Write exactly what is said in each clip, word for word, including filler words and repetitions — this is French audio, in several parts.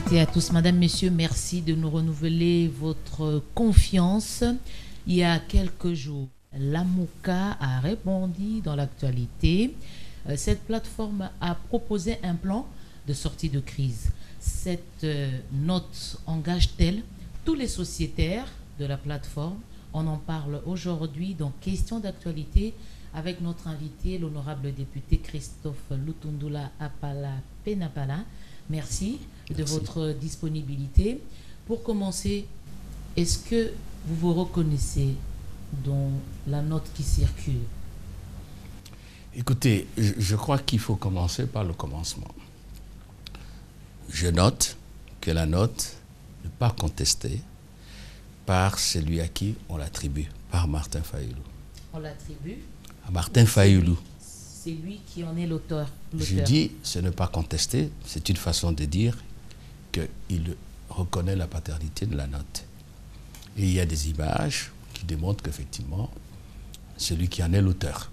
toutes et à tous. Madame, Messieurs, merci de nous renouveler votre confiance. Il y a quelques jours, Lamouka a répondu dans l'actualité. Cette plateforme a proposé un plan de sortie de crise. Cette note engage-t-elle tous les sociétaires de la plateforme? On en parle aujourd'hui dans Question d'actualité avec notre invité, l'honorable député Christophe Lutundula Apala Penapala. Merci, Merci de votre disponibilité. Pour commencer, est-ce que vous vous reconnaissez dans la note qui circule? Écoutez, je, je crois qu'il faut commencer par le commencement. Je note que la note n'est pas contestée par celui à qui on l'attribue, par Martin Fayulu. On l'attribue à Martin Fayulu. C'est lui qui en est l'auteur. Je dis, ce n'est pas contesté, c'est une façon de dire qu'il reconnaît la paternité de la note. Et il y a des images qui démontrent qu'effectivement, celui qui en est l'auteur.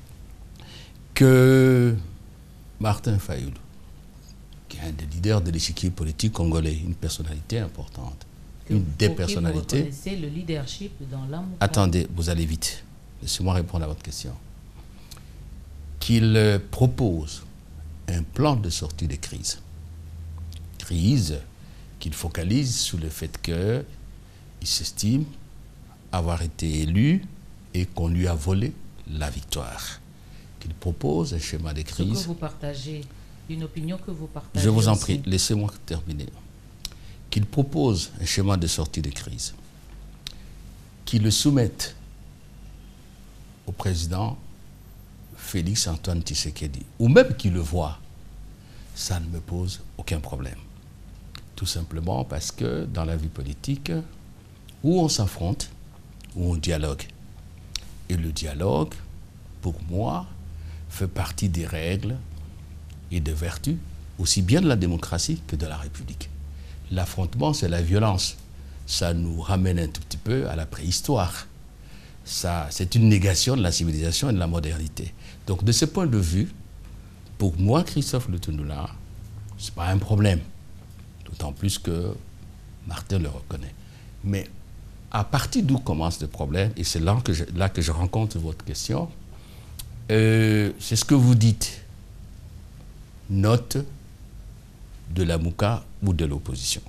Que Martin Fayulu, qui est un des leaders de l'échiquier politique congolais, une personnalité importante, que une des vous, personnalités. Vous reconnaissez le leadership dans l'âme. Attendez, vous allez vite. Laissez-moi répondre à votre question. Qu'il propose un plan de sortie de crise. Crise qu'il focalise sur le fait qu'il s'estime avoir été élu et qu'on lui a volé la victoire. Qu'il propose un schéma de crise. Ce que vous partagez, une opinion que vous partagez. Je vous en aussi. prie, laissez-moi terminer. Qu'il propose un schéma de sortie de crise. Qu'il le soumette au président Félix Antoine Tshisekedi, ou même qu'il le voit, ça ne me pose aucun problème. Tout simplement parce que dans la vie politique, où on s'affronte, où on dialogue. Et le dialogue, pour moi, fait partie des règles et des vertus, aussi bien de la démocratie que de la République. L'affrontement, c'est la violence. Ça nous ramène un tout petit peu à la préhistoire. Ça, c'est une négation de la civilisation et de la modernité. Donc, de ce point de vue, pour moi, Christophe Lutundula, ce n'est pas un problème. D'autant plus que Martin le reconnaît. Mais à partir d'où commence le problème, et c'est là que je, là que je rencontre votre question, euh, c'est ce que vous dites. Note de la Mouka ou de l'opposition.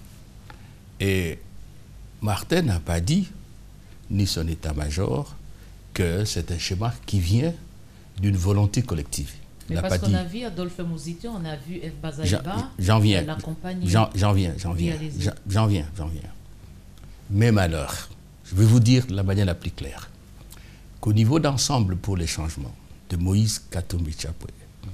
Et Martin n'a pas dit, ni son état-major, que c'est un schéma qui vient d'une volonté collective. Mais parce qu'on a vu Adolphe Mouzito, on a vu F. Bazaïba, j'en viens, l'accompagner. J'en viens, j'en viens, j'en viens, j'en viens. Même alors, je vais vous dire de la manière la plus claire, qu'au niveau d'ensemble pour les changements de Moïse Katumbi Chapwe,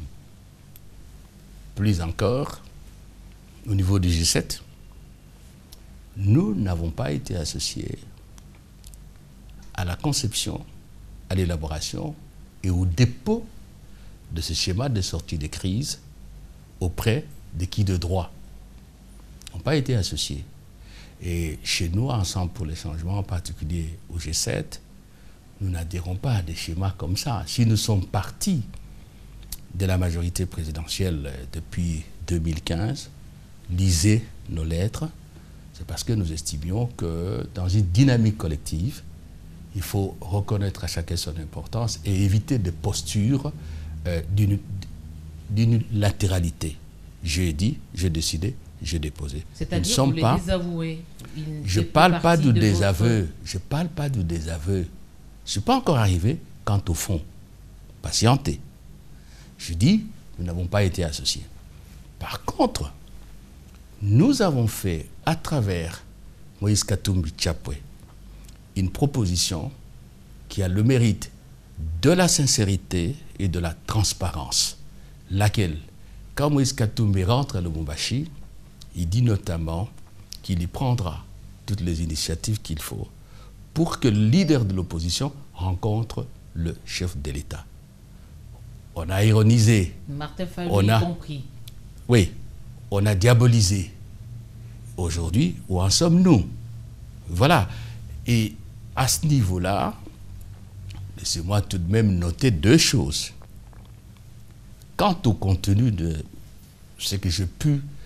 plus encore, au niveau du G sept, nous n'avons pas été associés à la conception, à l'élaboration et au dépôt de ce schéma de sortie de crise auprès de qui de droit. N'ont pas été associés. Et chez nous, Ensemble pour les changements, en particulier au G sept, nous n'adhérons pas à des schémas comme ça. Si nous sommes partis de la majorité présidentielle depuis deux mille quinze, lisez nos lettres, c'est parce que nous estimions que dans une dynamique collective, il faut reconnaître à chacun son importance et éviter des postures euh, d'unilatéralité. J'ai dit, j'ai décidé, j'ai déposé. C'est-à-dire que vous les pas, désavouez. Je ne parle pas du désaveu. Votre... Je ne parle pas du désaveu. Je ne suis pas encore arrivé quant au fond. Patientez. Je dis, nous n'avons pas été associés. Par contre, nous avons fait, à travers Moïse Katumbi Chapwe, une proposition qui a le mérite de la sincérité et de la transparence, laquelle, quand Moïse Katumbi rentre à Lubumbashi, il dit notamment qu'il y prendra toutes les initiatives qu'il faut pour que le leader de l'opposition rencontre le chef de l'État. On a ironisé. Martin Fayulu on a compris. Oui, on a diabolisé. Aujourd'hui, où en sommes-nous? Voilà. Et à ce niveau-là, laissez-moi tout de même noter deux choses. Quant au contenu de ce que j'ai pu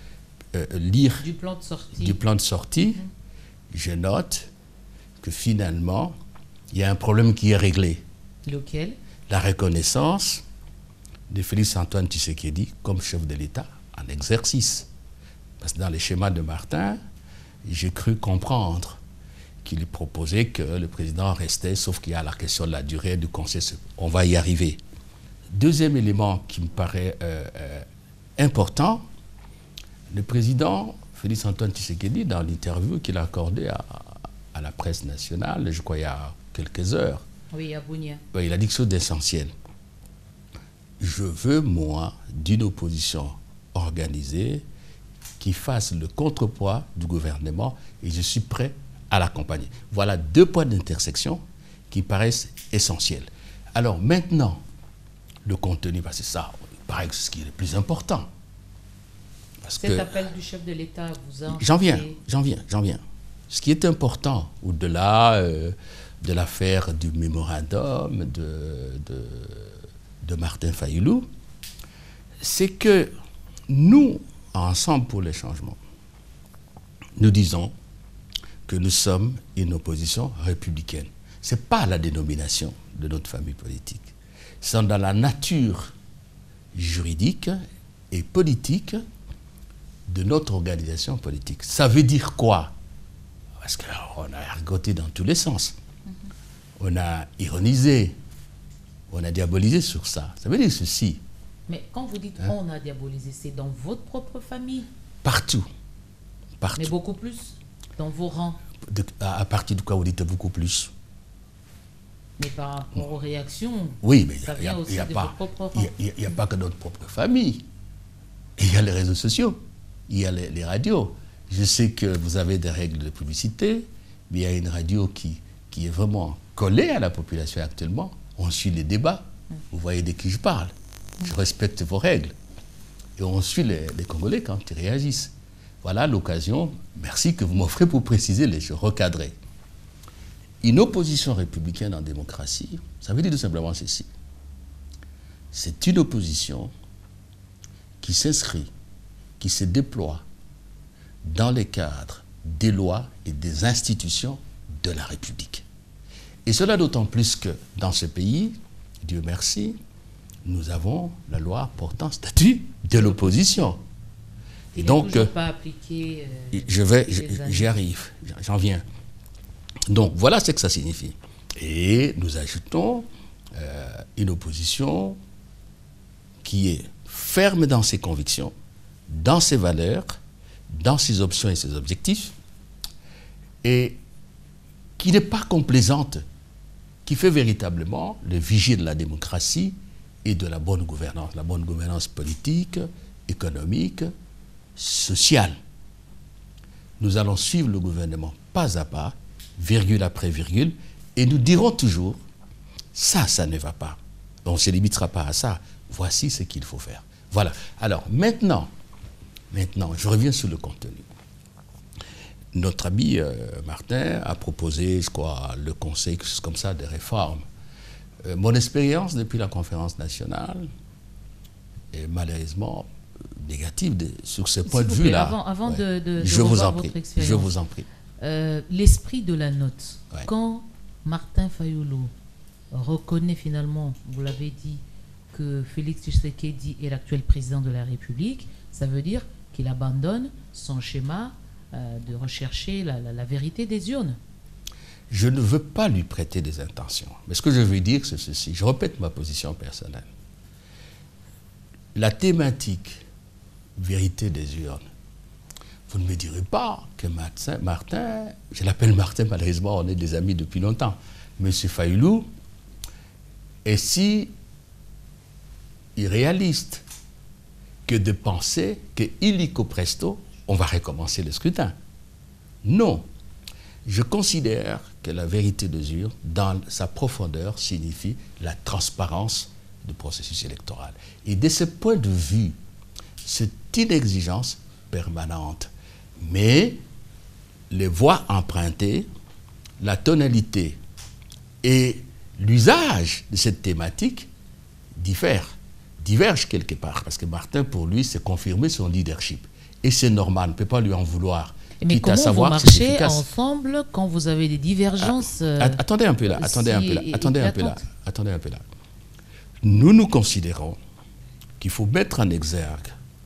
euh, lire du plan de sortie, du plan de sortie mmh. je note que finalement, il y a un problème qui est réglé. Lequel? La reconnaissance de Félix-Antoine Tshisekedi comme chef de l'État en exercice. Parce que dans les schémas de Martin, j'ai cru comprendre qu'il proposait que le président restait, sauf qu'il y a la question de la durée du conseil. On va y arriver. Deuxième élément qui me paraît euh, euh, important, le président Félix-Antoine Tshisekedi, dans l'interview qu'il a accordée à, à la presse nationale, je crois il y a quelques heures, oui, à Bunia, il a dit quelque chose d'essentiel. Je veux, moi, d'une opposition organisée qui fasse le contrepoids du gouvernement et je suis prêt à l'accompagner. Voilà deux points d'intersection qui paraissent essentiels. Alors maintenant, le contenu, bah c'est ça, il paraît que c'est ce qui est le plus important. Parce Cet que, appel du chef de l'État vous a... J'en viens, j'en viens, j'en viens. Ce qui est important, au-delà euh, de l'affaire du mémorandum de, de, de Martin Fayulu, c'est que nous, Ensemble pour les changements, nous disons que nous sommes une opposition républicaine. Ce n'est pas la dénomination de notre famille politique. C'est dans la nature juridique et politique de notre organisation politique. Ça veut dire quoi? Parce qu'on a argoté dans tous les sens. Mm-hmm. On a ironisé, on a diabolisé sur ça. Ça veut dire ceci. Mais quand vous dites hein? on a diabolisé, c'est dans votre propre famille? Partout. Partout. Mais beaucoup plus dans vos rangs. De, à, à partir de quoi vous dites beaucoup plus? Mais par rapport aux réactions, oui, mais ça vient aussi de pas, votre propre rangs. Il n'y a, a, a pas que notre propre famille. Il y a les réseaux sociaux, il y a les, les radios. Je sais que vous avez des règles de publicité, mais il y a une radio qui, qui est vraiment collée à la population actuellement. On suit les débats. Mmh. Vous voyez de qui je parle. Je respecte vos règles. Et on suit les, les Congolais quand ils réagissent. Voilà l'occasion, merci que vous m'offrez pour préciser les choses, recadrer. Une opposition républicaine en démocratie, ça veut dire tout simplement ceci. C'est une opposition qui s'inscrit, qui se déploie dans les cadres des lois et des institutions de la République. Et cela d'autant plus que dans ce pays, Dieu merci, nous avons la loi portant statut de l'opposition. Et donc, euh, pas appliqué, euh, je vais, j'y arrive, j'en viens. Donc, voilà ce que ça signifie. Et nous ajoutons euh, une opposition qui est ferme dans ses convictions, dans ses valeurs, dans ses options et ses objectifs, et qui n'est pas complaisante, qui fait véritablement le vigier de la démocratie et de la bonne gouvernance, la bonne gouvernance politique, économique, sociale. Nous allons suivre le gouvernement pas à pas, virgule après virgule, et nous dirons toujours, ça, ça ne va pas. On ne se limitera pas à ça. Voici ce qu'il faut faire. Voilà. Alors, maintenant, maintenant, je reviens sur le contenu. Notre ami euh, Martin a proposé, je crois, le conseil, quelque chose comme ça, des réformes. Euh, mon expérience depuis la conférence nationale est malheureusement négative de, sur ce point de vue-là. Avant, avant ouais. de, de, de je vous en votre prie. expérience, je vous en prie. Euh, l'esprit de la note. Ouais. Quand Martin Fayulu reconnaît finalement, vous l'avez dit, que Félix Tshisekedi est l'actuel président de la République, ça veut dire qu'il abandonne son schéma euh, de rechercher la, la, la vérité des urnes. Je ne veux pas lui prêter des intentions. Mais ce que je veux dire, c'est ceci. Je répète ma position personnelle. La thématique vérité des urnes, vous ne me direz pas que Martin, Martin je l'appelle Martin, malheureusement, on est des amis depuis longtemps, M. Fayulu est si irréaliste que de penser que illico presto, on va recommencer le scrutin. Non. Je considère que la vérité des urnes, dans sa profondeur, signifie la transparence du processus électoral. Et de ce point de vue, c'est une exigence permanente. Mais les voies empruntées, la tonalité et l'usage de cette thématique diffèrent, divergent quelque part. Parce que Martin, pour lui, c'est confirmer son leadership. Et c'est normal, on ne peut pas lui en vouloir. Mais Quitte comment à savoir vous que c'est marchez efficace. ensemble quand vous avez des divergences Ah, euh, attendez un peu là, attendez si un peu là, attendez un peu là, éclatantes? attendez un peu là. Nous, nous considérons qu'il faut mettre en exergue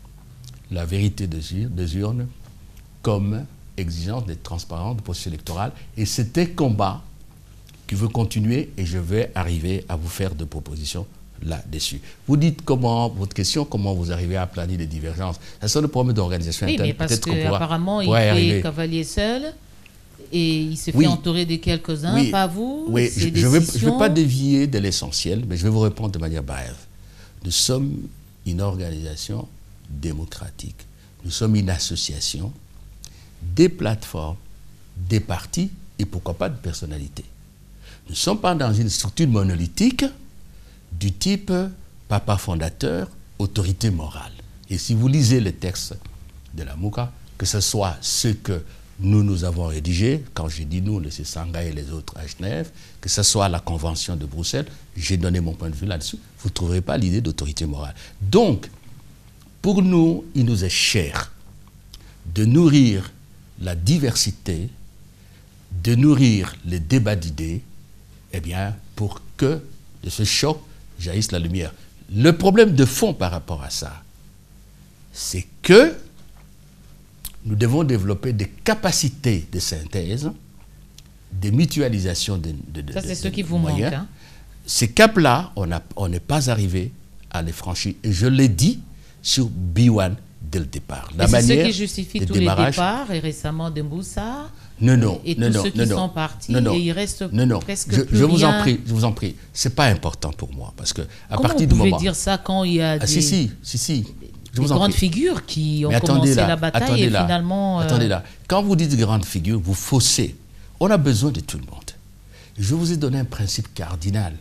la vérité des, ur des urnes comme exigence d'être transparente, de processus électoral. Et c'est un combat qui veut continuer et je vais arriver à vous faire de propositions là-dessus. Vous dites comment, votre question, comment vous arrivez à planer les divergences. Ça sont des problèmes d'organisation Oui, interne. mais parce qu'on pourra, qu'apparemment, il pourra fait arriver. cavalier seul et il se fait Oui. entourer de quelques-uns, Oui. pas vous. Oui, je ces ne vais, je décisions. vais pas dévier de l'essentiel, mais je vais vous répondre de manière brève. Nous sommes une organisation démocratique. Nous sommes une association des plateformes, des partis et pourquoi pas de personnalités. Nous ne sommes pas dans une structure monolithique du type papa fondateur, autorité morale. Et si vous lisez les textes de la Mouka, que ce soit ce que nous, nous avons rédigé, quand j'ai dit nous, le Sangha et les autres à Genève, que ce soit la Convention de Bruxelles, j'ai donné mon point de vue là-dessus, vous ne trouverez pas l'idée d'autorité morale. Donc, pour nous, il nous est cher de nourrir la diversité, de nourrir les débats d'idées, eh bien, pour que de ce choc jaillisse la lumière. Le problème de fond par rapport à ça, c'est que nous devons développer des capacités de synthèse, des mutualisations de, de, de Ça, c'est de, ce de qui vous moyens. manque. Hein? Ces caps-là, on n'est pas arrivé à les franchir. Et je l'ai dit sur B un dès le départ. La C'est ce manière qui justifie de tous démarrage, les départs, et récemment de Mboussa, non, non, et non, tous non, ceux qui non, sont non, partis, non, non, et il reste non, non. presque je, plus je vous rien. en prie, je vous en prie. C'est pas important pour moi parce que à Comment partir vous du pouvez moment, dire ça quand il y a ah, des, si si si si, je des vous en grandes prie. figures qui ont Mais attendez commencé là, la bataille attendez et là, finalement... euh, attendez là. Quand vous dites grande figure, vous faussez. On a besoin de tout le monde. Je vous ai donné un principe cardinal.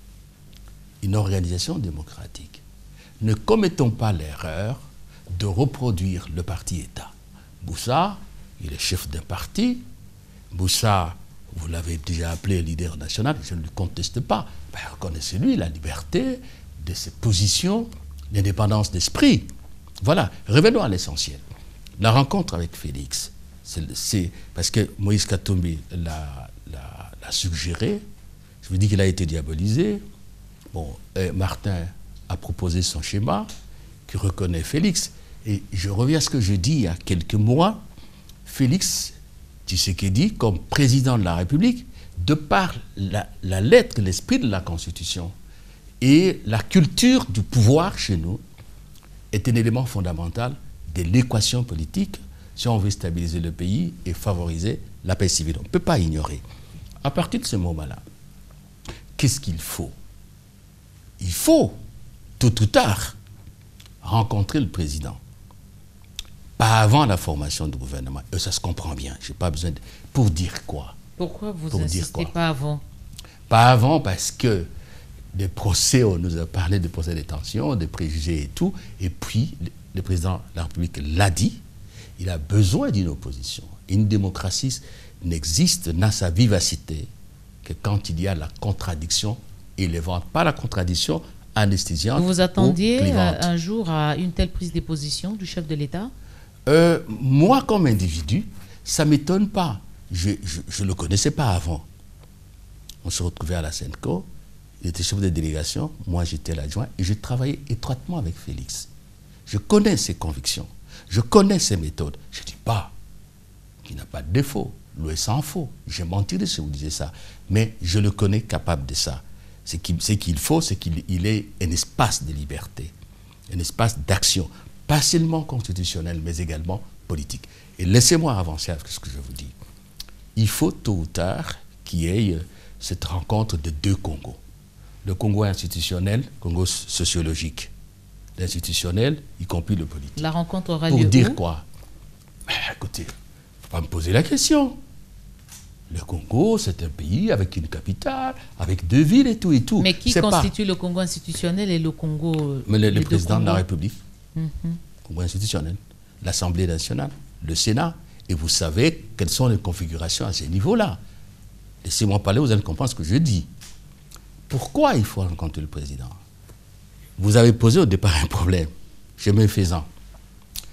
Une organisation démocratique. Ne commettons pas l'erreur de reproduire le parti-État. Mboussa, il est chef d'un parti. Mboussa, vous l'avez déjà appelé leader national, je ne le conteste pas. Ben, reconnaissez-lui la liberté de ses positions, l'indépendance d'esprit. Voilà, revenons à l'essentiel. La rencontre avec Félix, c'est parce que Moïse Katumbi l'a suggéré, je vous dis qu'il a été diabolisé. Bon, euh, Martin a proposé son schéma qui reconnaît Félix. Et je reviens à ce que je dis il y a quelques mois. Félix Tshisekedi, comme président de la République, de par la, la lettre, l'esprit de la Constitution et la culture du pouvoir chez nous, est un élément fondamental de l'équation politique si on veut stabiliser le pays et favoriser la paix civile. On ne peut pas ignorer. À partir de ce moment-là, qu'est-ce qu'il faut? Il faut, tôt ou tard, rencontrer le président. Pas avant la formation du gouvernement. Et ça se comprend bien. Je n'ai pas besoin de... Pour dire quoi? Pourquoi vous Pour dire n'insistez quoi? pas avant? Pas avant parce que des procès, on nous a parlé de procès de détention, de préjugés et tout. Et puis, le président de la République l'a dit, il a besoin d'une opposition. Une démocratie n'existe, n'a sa vivacité que quand il y a la contradiction élevante. Pas la contradiction anesthésiante. Vous vous attendiez ou clivante. un jour à une telle prise de position du chef de l'État? Euh, moi, comme individu, ça ne m'étonne pas. Je ne le connaissais pas avant. On se retrouvait à la Senco, il était chef de délégation, moi j'étais l'adjoint, et je travaillais étroitement avec Félix. Je connais ses convictions, je connais ses méthodes. Je ne dis pas qu'il n'a pas de défaut, l'eau est sans faux. J'ai menti si vous disiez ça, mais je le connais capable de ça. Ce qu'il qu'il faut, c'est qu'il ait un espace de liberté, un espace d'action, pas seulement constitutionnel, mais également politique. Et laissez-moi avancer avec ce que je vous dis. Il faut tôt ou tard qu'il y ait cette rencontre de deux Congos. Le Congo institutionnel, le Congo sociologique. L'institutionnel, y compris le politique. La rencontre aura Pour lieu dire où? quoi? Ben, écoutez, il ne faut pas me poser la question. Le Congo, c'est un pays avec une capitale, avec deux villes et tout et tout. Mais qui C'est constitue pas... le Congo institutionnel et le Congo... Mais le, le les deux président de la Congos? République, Mhm. Congo institutionnel, l'Assemblée nationale, le Sénat. Et vous savez quelles sont les configurations à ce niveau-là. Laissez-moi parler, vous allez comprendre ce que je dis. Pourquoi il faut rencontrer le président? Vous avez posé au départ un problème, chemin faisant.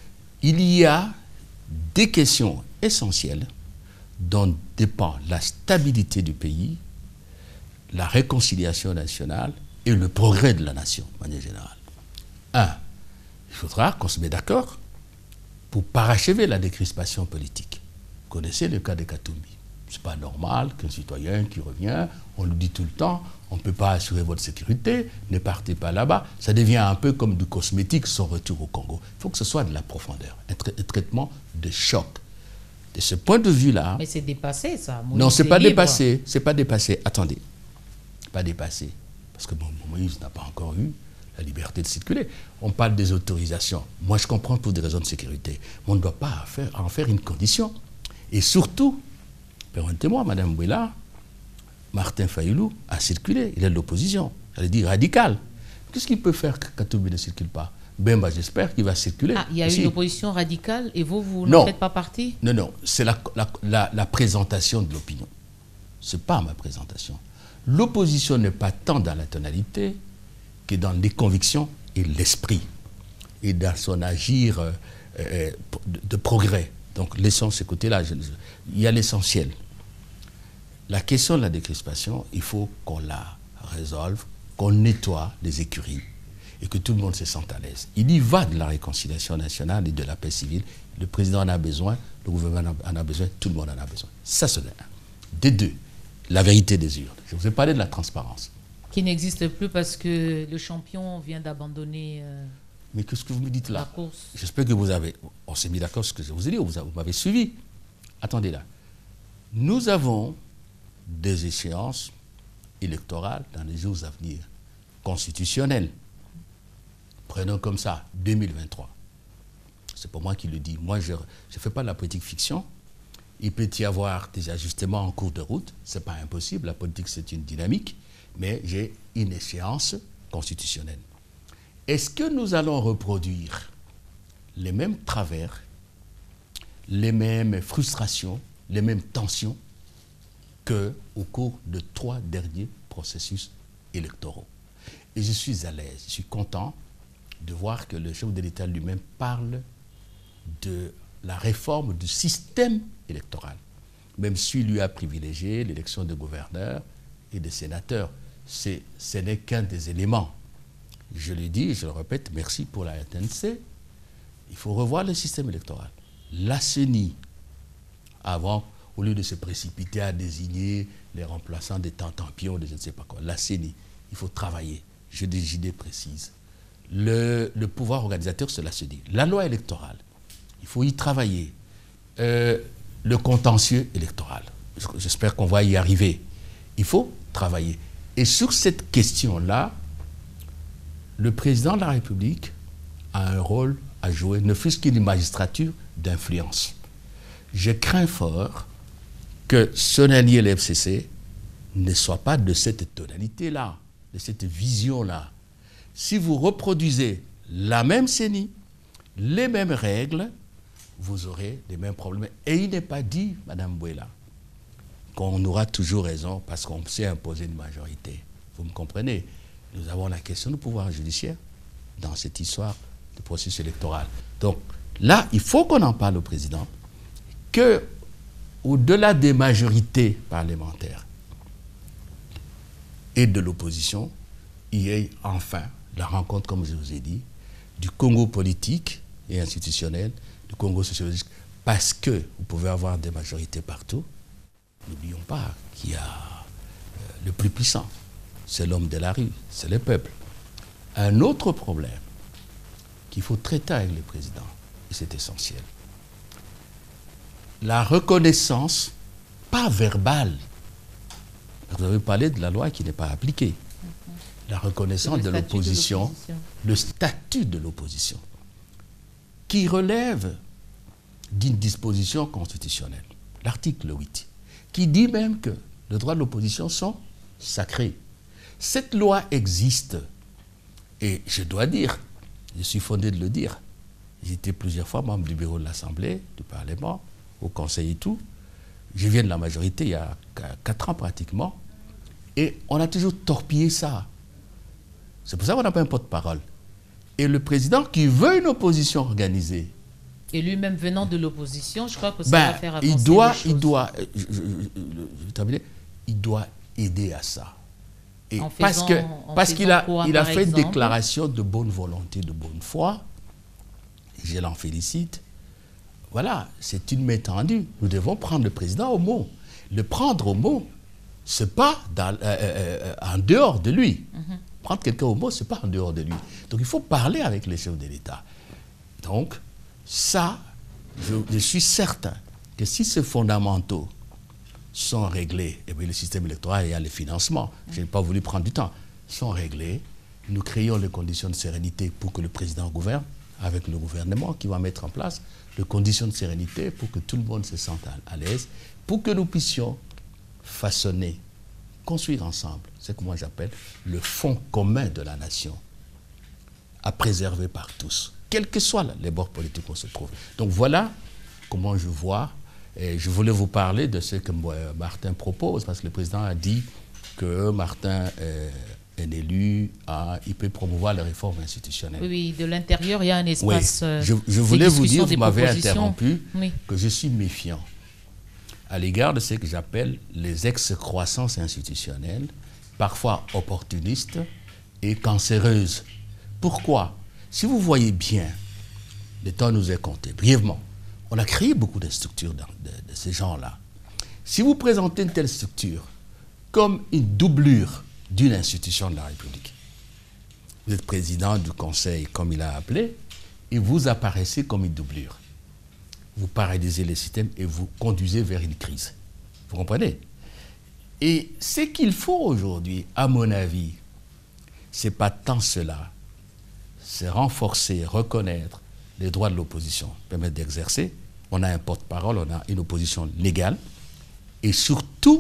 il y a des questions essentielles dont dépend la stabilité du pays, la réconciliation nationale et le progrès de la nation, de manière générale. Un, il faudra qu'on se mette d'accord pour parachever la décrispation politique. Vous connaissez le cas de Katumbi. Ce n'est pas normal qu'un citoyen qui revient, on le dit tout le temps, on ne peut pas assurer votre sécurité, ne partez pas là-bas. Ça devient un peu comme du cosmétique son retour au Congo. Il faut que ce soit de la profondeur, un, tra un traitement de choc. De ce point de vue-là... Mais c'est dépassé, ça. Moïse non, ce n'est pas libre. dépassé. C'est pas dépassé. Attendez. Pas dépassé. Parce que bon, Moïse n'a pas encore eu la liberté de circuler. On parle des autorisations. Moi, je comprends pour des raisons de sécurité. Mais on ne doit pas faire, en faire une condition. Et surtout, permettez-moi, Mme Bouela, Martin Fayoulou a circulé. Il est de l'opposition. J'allais dire radical. Qu'est-ce qu'il peut faire que Katumbi ne circule pas? Ben, bah, j'espère qu'il va circuler. Ah, il y a aussi. une opposition radicale et vous, vous non. ne faites pas partie? Non, non. C'est la, la, la, la présentation de l'opinion. Ce n'est pas ma présentation. L'opposition n'est pas tant dans la tonalité que dans les convictions et l'esprit. Et dans son agir euh, euh, de, de progrès. Donc, laissons ce côté-là. Il y a l'essentiel. La question de la décrispation, il faut qu'on la résolve, qu'on nettoie les écuries et que tout le monde se sente à l'aise. Il y va de la réconciliation nationale et de la paix civile. Le président en a besoin, le gouvernement en a besoin, tout le monde en a besoin. Ça, c'est un. Des deux, la vérité des urnes. Je vous ai parlé de la transparence. Qui n'existe plus parce que le champion vient d'abandonner euh, Mais qu'est-ce que vous me dites là? la course. J'espère que vous avez... On s'est mis d'accord sur ce que je vous ai dit, vous, vous m'avez suivi. Attendez là. Nous avons des échéances électorales dans les jours à venir, constitutionnelles. Prenons comme ça, deux mille vingt-trois. C'est pas moi qui le dis. Moi, je ne fais pas de la politique fiction. Il peut y avoir des ajustements en cours de route. Ce n'est pas impossible. La politique, c'est une dynamique. Mais j'ai une échéance constitutionnelle. Est-ce que nous allons reproduire les mêmes travers, les mêmes frustrations, les mêmes tensions qu'au cours de trois derniers processus électoraux? Et je suis à l'aise, je suis content de voir que le chef de l'État lui-même parle de la réforme du système électoral, même si lui a privilégié l'élection de gouverneurs et de sénateurs. Ce n'est qu'un des éléments. Je le dis et je le répète, merci pour la R T N C. Il faut revoir le système électoral. La C E N I, avant, au lieu de se précipiter à désigner les remplaçants des tentampions, de je ne sais pas quoi, la C E N I, il faut travailler. J'ai des idées précises. Le, le pouvoir organisateur, c'est la C E N I. La loi électorale, il faut y travailler. Euh, le contentieux électoral, j'espère qu'on va y arriver. Il faut travailler. Et sur cette question-là, le président de la République a un rôle à jouer, ne fût-ce qu'une magistrature d'influence. Je crains fort que son allié, l'F C C, ne soit pas de cette tonalité-là, de cette vision-là. Si vous reproduisez la même C E N I, les mêmes règles, vous aurez les mêmes problèmes. Et il n'est pas dit, Madame Bouela, qu'on aura toujours raison parce qu'on sait imposer une majorité. Vous me comprenez? Nous avons la question du pouvoir judiciaire dans cette histoire de processus électoral. Donc là, il faut qu'on en parle au président, que au-delà des majorités parlementaires et de l'opposition, il y ait enfin la rencontre, comme je vous ai dit, du Congo politique et institutionnel, du Congo sociologique, parce que vous pouvez avoir des majorités partout. N'oublions pas qu'il y a euh, le plus puissant, c'est l'homme de la rue, c'est le peuple. Un autre problème qu'il faut traiter avec le président, et c'est essentiel, la reconnaissance, pas verbale. Vous avez parlé de la loi qui n'est pas appliquée. La reconnaissance de l'opposition, le statut de l'opposition, qui relève d'une disposition constitutionnelle, l'article huit, qui dit même que les droits de l'opposition sont sacrés. Cette loi existe, et je dois dire, je suis fondé de le dire, j'étais plusieurs fois membre du bureau de l'Assemblée, du Parlement, au Conseil et tout. Je viens de la majorité il y a quatre ans pratiquement, et on a toujours torpillé ça. C'est pour ça qu'on n'a pas un porte-parole. Et le président qui veut une opposition organisée, Et lui-même venant de l'opposition, je crois que ça ben, va faire avancer il doit, les choses. il doit, je, je, je, je vais terminer, il doit aider à ça. Et en parce faisant, que en parce qu'il a, quoi, il a fait exemple? une déclaration de bonne volonté, de bonne foi. Je l'en félicite. Voilà, c'est une main tendue. Nous devons prendre le président au mot. Le prendre au mot, c'est pas dans, euh, euh, en dehors de lui. Mm-hmm. Prendre quelqu'un au mot, c'est pas en dehors de lui. Donc il faut parler avec les chefs de l'État. Donc ça, je, je suis certain que si ces fondamentaux sont réglés, et bien le système électoral, il y a le financement, je n'ai pas voulu prendre du temps, sont réglés, nous créons les conditions de sérénité pour que le président gouverne, avec le gouvernement qui va mettre en place les conditions de sérénité pour que tout le monde se sente à, à l'aise, pour que nous puissions façonner, construire ensemble, c'est que moi j'appelle le fonds commun de la nation, à préserver par tous, quels que soient les bords politiques où on se trouve. Donc voilà comment je vois, et je voulais vous parler de ce que Martin propose, parce que le président a dit que Martin est un élu, à, il peut promouvoir les réformes institutionnelles. Oui, de l'intérieur, il y a un espace. Oui. Je, je voulais vous dire, vous m'avez interrompu, oui. que je suis méfiant à l'égard de ce que j'appelle les excroissances institutionnelles, parfois opportunistes et cancéreuses. Pourquoi? Si vous voyez bien, le temps nous est compté, brièvement, on a créé beaucoup de structures de, de, de ces gens-là. Si vous présentez une telle structure comme une doublure d'une institution de la République, vous êtes président du Conseil, comme il a appelé, et vous apparaissez comme une doublure. Vous paralysez le système et vous conduisez vers une crise. Vous comprenez? Et ce qu'il faut aujourd'hui, à mon avis, ce n'est pas tant cela, c'est renforcer, reconnaître les droits de l'opposition, permettre d'exercer. On a un porte-parole, on a une opposition légale, et surtout,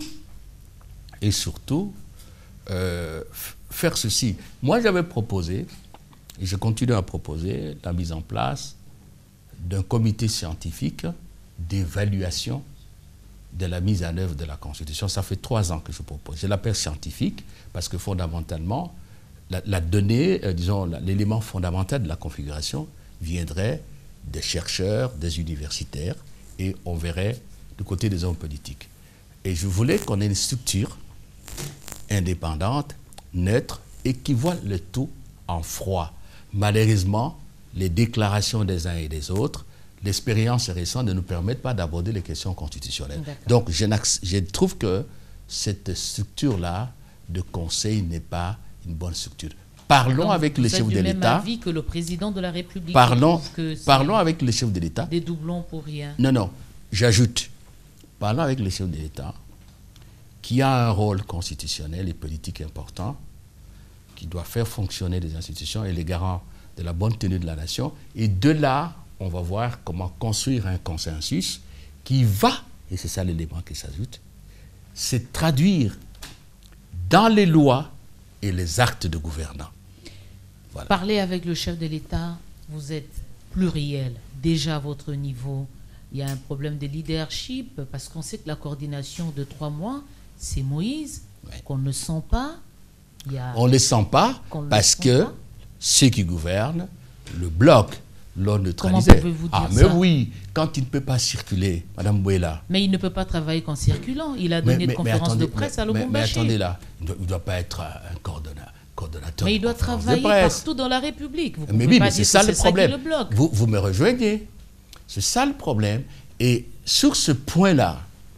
et surtout, euh, faire ceci. Moi, j'avais proposé, et je continue à proposer, la mise en place d'un comité scientifique d'évaluation de la mise en œuvre de la Constitution. Ça fait trois ans que je propose. Je l'appelle scientifique parce que fondamentalement, la, la donnée, euh, disons, l'élément fondamental de la configuration viendrait des chercheurs, des universitaires, et on verrait du côté des hommes politiques. Et je voulais qu'on ait une structure indépendante, neutre, et qui voit le tout en froid. Malheureusement, les déclarations des uns et des autres, l'expérience récente ne nous permettent pas d'aborder les questions constitutionnelles. Donc, je, je trouve que cette structure-là de conseil n'est pas une bonne structure. Parlons Donc, avec les chefs de l'État. Même avis que le président de la République. Parlons, parlons avec les chefs de l'État. Des doublons pour rien. Non, non. J'ajoute. Parlons avec les chefs de l'État qui a un rôle constitutionnel et politique important, qui doit faire fonctionner les institutions et les garants de la bonne tenue de la nation. Et de là, on va voir comment construire un consensus qui va, et c'est ça l'élément qui s'ajoute, se traduire dans les lois et les actes de gouvernance. Voilà. Parlez avec le chef de l'État, vous êtes pluriel. Déjà à votre niveau, il y a un problème de leadership, parce qu'on sait que la coordination de trois mois, c'est Moïse, ouais. qu'on ne sent pas. Il y a on ne le sent pas parce que pas. Ceux qui gouvernent le bloc l'ont neutralisé. Comment pouvez-vous dire ah, mais ça? oui, quand il ne peut pas circuler, Madame Bouela. Mais il ne peut pas travailler qu'en circulant. Il a donné mais, mais, une conférence attendez, de presse mais, à Lubumbashi. Mais, mais attendez là, il ne doit pas être un coordonnateur. coordonnateur mais il doit travailler partout dans la République. Vous mais oui, mais c'est ça le problème. Le vous, vous me rejoignez. C'est ça le problème. Et sur ce point-là,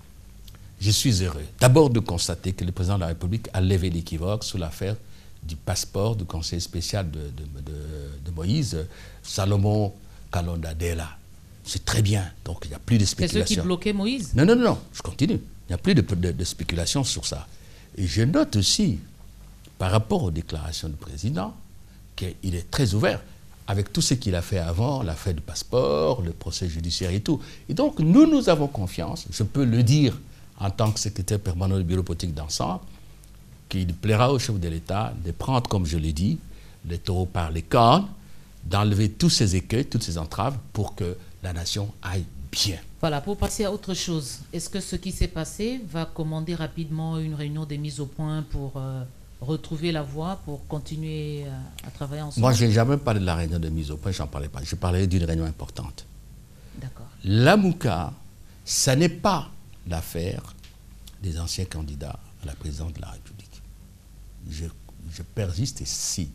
je suis heureux. D'abord de constater que le président de la République a levé l'équivoque sur l'affaire du passeport du conseil spécial de, de, de, de Moïse, Salomon Kalondadela. C'est très bien. Donc, il n'y a plus de spéculation. C'est ceux qui bloquaient Moïse? Non, non, non, je continue. Il n'y a plus de, de, de spéculation sur ça. Et je note aussi, par rapport aux déclarations du président, qu'il est très ouvert avec tout ce qu'il a fait avant, l'affaire du passeport, le procès judiciaire et tout. Et donc, nous, nous avons confiance, je peux le dire en tant que secrétaire permanent du bureau politique d'ensemble, qu'il plaira au chef de l'État de prendre, comme je l'ai dit, le taureau par les cornes, d'enlever tous ces écueils, toutes ces entraves pour que la nation aille bien. Voilà, pour passer à autre chose, est-ce que ce qui s'est passé va commander rapidement une réunion de mise au point pour euh, retrouver la voie, pour continuer à, à travailler ensemble? Moi, je n'ai jamais parlé de la réunion de mise au point, je n'en parlais pas. Je parlais d'une réunion importante. L'Amouka, ça n'est pas l'affaire des anciens candidats à la présidence de la République. Je, je persiste et signe.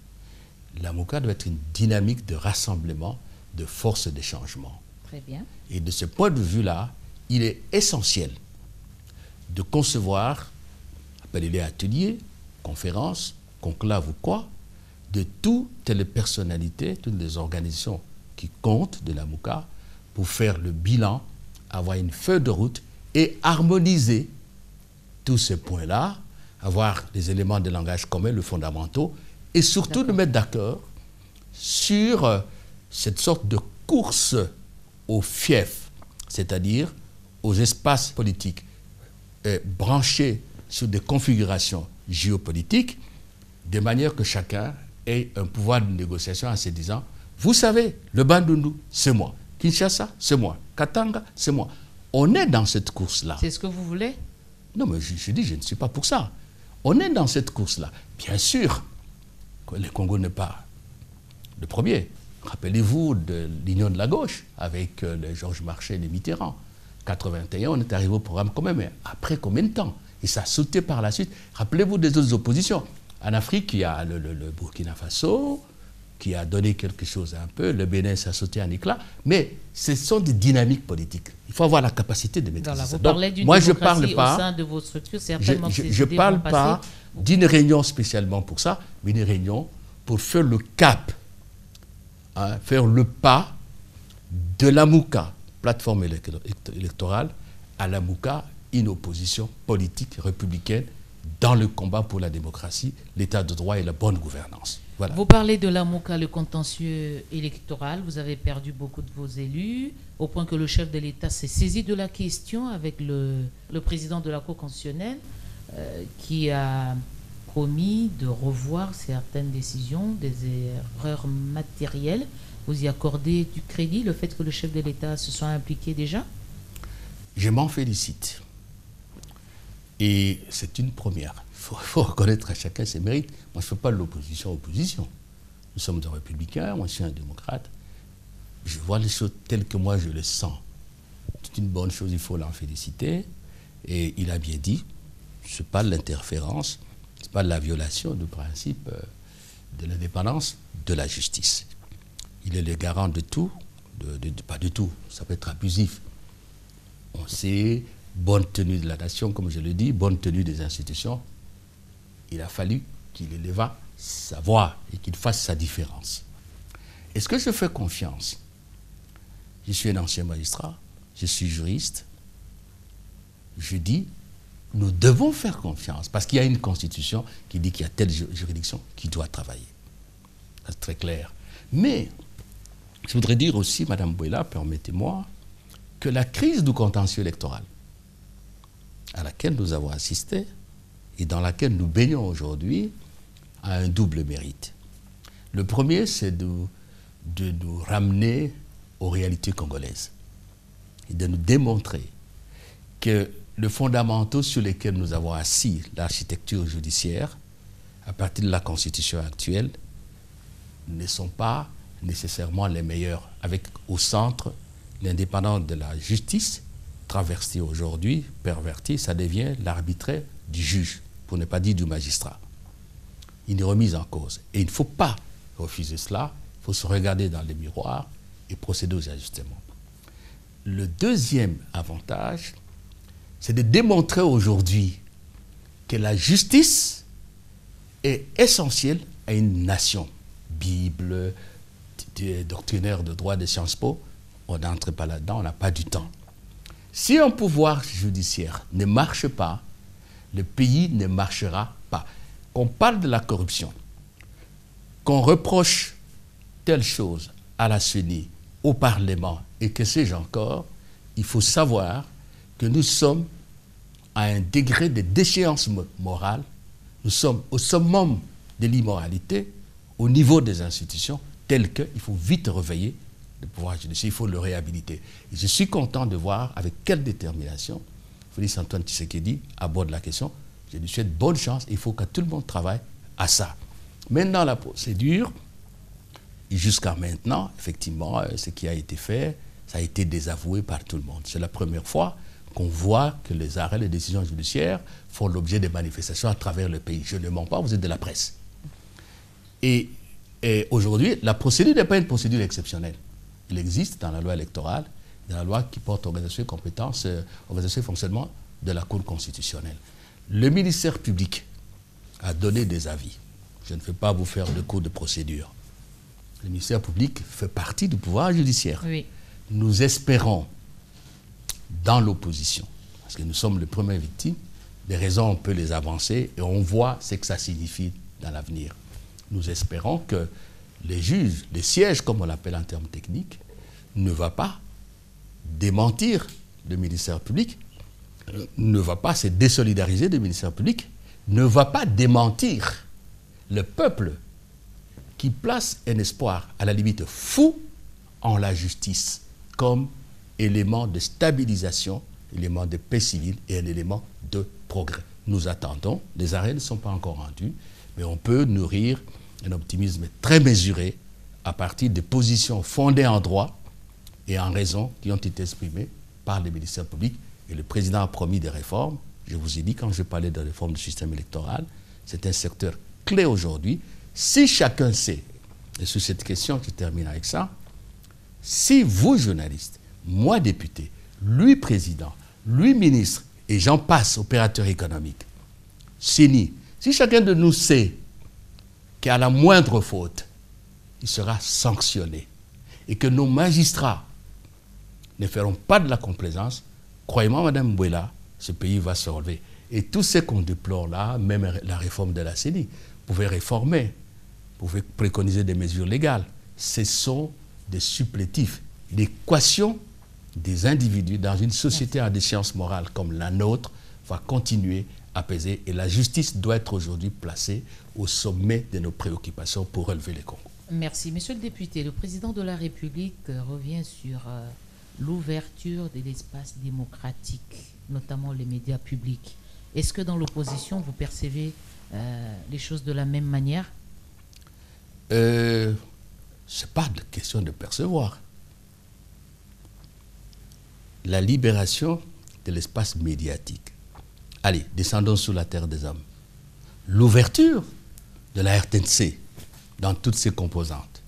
L'Amouka doit être une dynamique de rassemblement, de force de changement. Très bien. Et de ce point de vue-là, il est essentiel de concevoir, appelez-les ateliers, conférences, conclaves ou quoi, de toutes les personnalités, toutes les organisations qui comptent de l'Amouka pour faire le bilan, avoir une feuille de route et harmoniser tous ces points-là, avoir des éléments de langage communs, les fondamentaux, et surtout de mettre d'accord sur euh, cette sorte de course au fief, c'est-à-dire aux espaces politiques euh, branchés sur des configurations géopolitiques, de manière que chacun ait un pouvoir de négociation en se disant, vous savez, le Bandundu, c'est moi. Kinshasa, c'est moi. Katanga, c'est moi. On est dans cette course-là. C'est ce que vous voulez? Non, mais je, je dis, je ne suis pas pour ça. On est dans cette course-là. Bien sûr, le Congo n'est pas le premier. Rappelez-vous de l'Union de la gauche avec euh, les Georges Marchais et les Mitterrand. En quatre-vingt-un, on est arrivé au programme commun, mais après combien de temps? Et ça a sauté par la suite. Rappelez-vous des autres oppositions. En Afrique, il y a le, le, le Burkina Faso, qui a donné quelque chose un peu. Le Bénin, ça a sauté en éclat. Mais ce sont des dynamiques politiques. Il faut avoir la capacité de maîtriser ça. Vous parlez d'une moi, démocratie je parle pas, au sein de vos structures. Je ne parle pas d'une réunion spécialement pour ça, mais une réunion pour faire le cap, hein, faire le pas de l'Amouka, plateforme électorale, à l'Amouka, une opposition politique républicaine dans le combat pour la démocratie, l'état de droit et la bonne gouvernance. Voilà. Vous parlez de l'Amouka, le contentieux électoral. Vous avez perdu beaucoup de vos élus, au point que le chef de l'État s'est saisi de la question avec le, le président de la Cour constitutionnelle, euh, qui a promis de revoir certaines décisions, des erreurs matérielles. Vous y accordez du crédit, le fait que le chef de l'État se soit impliqué déjà? Je m'en félicite. Et c'est une première. Il faut, faut reconnaître à chacun ses mérites. Moi, je ne fais pas de l'opposition à l'opposition. Nous sommes des républicains, moi je suis un démocrate. Je vois les choses telles que moi je les sens. C'est une bonne chose, il faut l'en féliciter. Et il a bien dit, ce n'est pas de l'interférence, ce n'est pas de la violation du principe de l'indépendance de la justice. Il est le garant de tout, de, de, de, pas de tout, ça peut être abusif. On sait, bonne tenue de la nation, comme je le dis, bonne tenue des institutions. Il a fallu qu'il éleva sa voix et qu'il fasse sa différence. Est-ce que je fais confiance? Je suis un ancien magistrat, je suis juriste. Je dis, nous devons faire confiance parce qu'il y a une constitution qui dit qu'il y a telle juridiction qui doit travailler. C'est très clair. Mais je voudrais dire aussi, Madame Bouela, permettez-moi, que la crise du contentieux électoral à laquelle nous avons assisté et dans laquelle nous baignons aujourd'hui a un double mérite. Le premier, c'est de, de nous ramener aux réalités congolaises et de nous démontrer que les fondamentaux sur lesquels nous avons assis l'architecture judiciaire, à partir de la constitution actuelle, ne sont pas nécessairement les meilleurs, avec au centre l'indépendance de la justice, traversée aujourd'hui, pervertie, ça devient l'arbitraire du juge, pour ne pas dire du magistrat. Il est remis en cause. Et il ne faut pas refuser cela, il faut se regarder dans les miroirs et procéder aux ajustements. Le deuxième avantage, c'est de démontrer aujourd'hui que la justice est essentielle à une nation. Bible, doctrinaire de droit de Sciences Po, on n'entre pas là-dedans, on n'a pas du temps. Si un pouvoir judiciaire ne marche pas, le pays ne marchera pas. Qu'on parle de la corruption, qu'on reproche telle chose à la C E N I, au Parlement, et que sais-je encore, il faut savoir que nous sommes à un degré de déchéance morale, nous sommes au summum de l'immoralité, au niveau des institutions, tel qu'il faut vite réveiller le pouvoir judiciaire, il faut le réhabiliter. Et je suis content de voir avec quelle détermination Félix Antoine Tshisekedi aborde la question. Je lui souhaite bonne chance, il faut que tout le monde travaille à ça. Maintenant, la procédure, jusqu'à maintenant, effectivement, ce qui a été fait, ça a été désavoué par tout le monde. C'est la première fois qu'on voit que les arrêts, les décisions judiciaires font l'objet de manifestations à travers le pays. Je ne mens pas, vous êtes de la presse. Et, et aujourd'hui, la procédure n'est pas une procédure exceptionnelle. Il existe dans la loi électorale, dans la loi qui porte organisation et compétences, euh, organisation et fonctionnement de la Cour constitutionnelle. Le ministère public a donné des avis. Je ne vais pas vous faire de cours de procédure. Le ministère public fait partie du pouvoir judiciaire. Oui. Nous espérons, dans l'opposition, parce que nous sommes les premières victimes, des raisons on peut les avancer et on voit ce que ça signifie dans l'avenir. Nous espérons que les juges, les sièges comme on l'appelle en termes techniques, ne va pas démentir le ministère public, ne va pas se désolidariser du ministère public, ne va pas démentir le peuple qui place un espoir, à la limite fou, en la justice comme élément de stabilisation, élément de paix civile et un élément de progrès. Nous attendons, les arrêts ne sont pas encore rendus, mais on peut nourrir un optimisme très mesuré à partir des positions fondées en droit et en raison qui ont été exprimées par les ministères publics. Et le président a promis des réformes. Je vous ai dit, quand je parlais de réforme du système électoral, c'est un secteur clé aujourd'hui. Si chacun sait, et sur cette question, je termine avec ça, si vous, journalistes, moi, député, lui, président, lui, ministre, et j'en passe, opérateur économique, Séni, si chacun de nous sait qu'à la moindre faute, il sera sanctionné, et que nos magistrats ne feront pas de la complaisance, croyez-moi, Madame Mbouela, ce pays va se relever. Et tout ce qu'on déplore là, même la réforme de la C E N I, vous pouvez réformer, vous pouvez préconiser des mesures légales. Ce sont des supplétifs, l'équation des individus dans une société à déchéance morale comme la nôtre va continuer à peser et la justice doit être aujourd'hui placée au sommet de nos préoccupations pour relever les Congos. Merci. Monsieur le député, le président de la République revient sur euh, l'ouverture de l'espace démocratique, notamment les médias publics. Est-ce que dans l'opposition, vous percevez euh, les choses de la même manière? euh, Ce n'est pas de question de percevoir. La libération de l'espace médiatique. Allez, descendons sous la terre des hommes. L'ouverture de la R T N C dans toutes ses composantes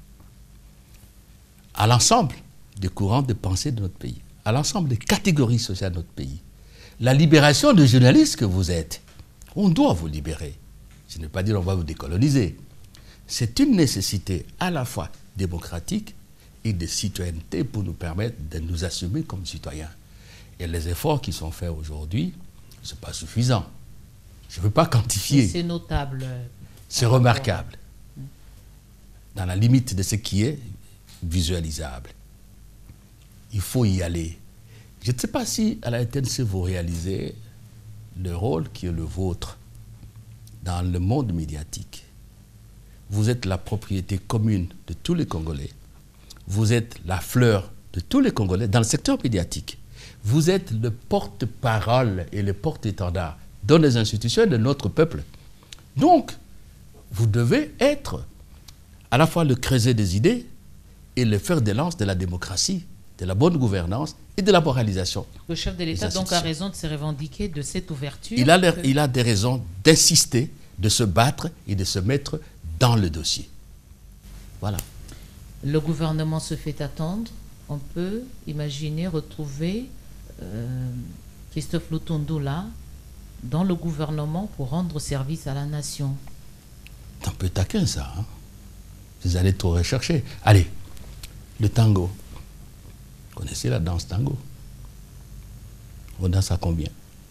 à l'ensemble des courants de pensée de notre pays, à l'ensemble des catégories sociales de notre pays. La libération de journalistes que vous êtes, on doit vous libérer. Je ne veux pas dire on va vous décoloniser. C'est une nécessité à la fois démocratique et de citoyenneté pour nous permettre de nous assumer comme citoyens. Et les efforts qui sont faits aujourd'hui, ce n'est pas suffisant. Je ne veux pas quantifier. C'est notable. C'est remarquable. Dans la limite de ce qui est visualisable. Il faut y aller. Je ne sais pas si à la R T N C vous réalisez le rôle qui est le vôtre dans le monde médiatique. Vous êtes la propriété commune de tous les Congolais. Vous êtes la fleur de tous les Congolais dans le secteur médiatique. Vous êtes le porte-parole et le porte-étendard dans les institutions de notre peuple. Donc, vous devez être à la fois le creuset des idées et le fer de lance de la démocratie, de la bonne gouvernance et de la moralisation. Le chef de l'État donc a raison de se revendiquer de cette ouverture. Il a, l'air, il a des raisons d'insister, de se battre et de se mettre dans le dossier. Voilà. Le gouvernement se fait attendre. On peut imaginer retrouver euh, Christophe Lutondo là, dans le gouvernement pour rendre service à la nation. C'est un peu taquin ça. Hein? Vous allez trop rechercher. Allez, le tango. Vous connaissez la danse tango? On danse à combien?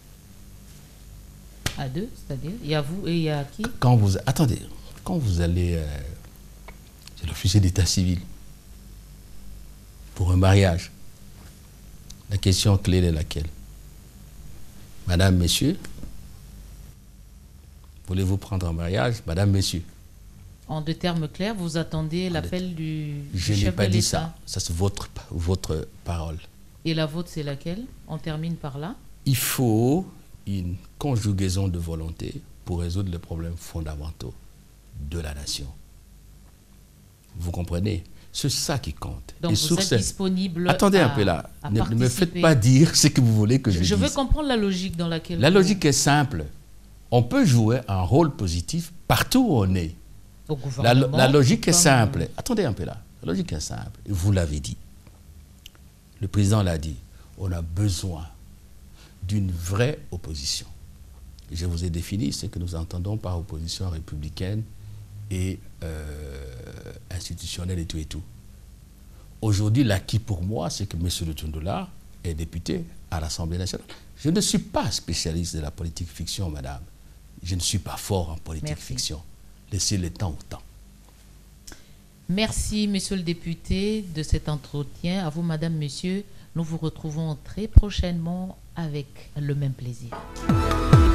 À deux, c'est-à-dire? Il y a vous et il y a qui? Quand vous, attendez, quand vous allez euh, chez l'officier d'état civil pour un mariage, la question clé est laquelle? Madame, monsieur, voulez-vous prendre un mariage? Madame, monsieur. En deux termes clairs, vous attendez l'appel du, du Je chef n'ai pas de dit l'État. ça. Ça, c'est votre, votre parole. Et la vôtre, c'est laquelle? On termine par là. Il faut une conjugaison de volonté pour résoudre les problèmes fondamentaux de la nation. Vous comprenez? C'est ça qui compte. Donc et vous êtes ces... disponible Attendez à, un peu là. à Ne, ne me faites participer. pas dire ce que vous voulez que je, je dise. Je veux comprendre la logique dans laquelle... La vous... logique est simple. On peut jouer un rôle positif partout où on est. Au La, la logique est comme... simple. Attendez un peu là. La logique est simple. Vous l'avez dit. Le président l'a dit. On a besoin d'une vraie opposition. Et je vous ai défini ce que nous entendons par opposition républicaine et euh, institutionnelle et tout et tout. Aujourd'hui, l'acquis pour moi, c'est que M. Lutundola est député à l'Assemblée nationale. Je ne suis pas spécialiste de la politique fiction, madame. Je ne suis pas fort en politique Merci. fiction. Laissez le temps au temps. Merci, monsieur le député, de cet entretien. À vous, madame, monsieur. Nous vous retrouvons très prochainement avec le même plaisir.